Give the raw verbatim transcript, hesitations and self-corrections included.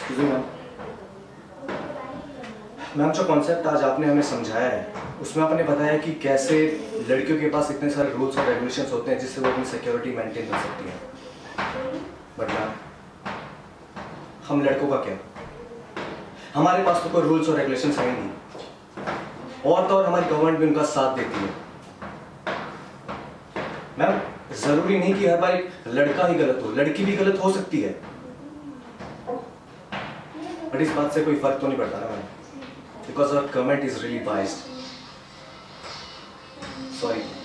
Ma'am ma'am जो concept आज आपने हमें समझाया है उसमें आपने बताया कि कैसे लड़कियों के पास इतने सारे रूल्स और रेगुलेशंस होते हैं जिससे वो अपनी सिक्योरिटी मेंटेन कर सकती हैं। बट मैम हम लड़कों का क्या, हमारे पास तो कोई रूल्स और रेगुलेशंस है ही नहीं, और तो और हमारी गवर्नमेंट भी उनका साथ देती है। मैम जरूरी नहीं कि हर बार एक लड़का ही गलत हो, लड़की भी गलत हो सकती है, बट इस बात से कोई फर्क तो नहीं पड़ता ना ma'am, because our government is really biased. Sorry.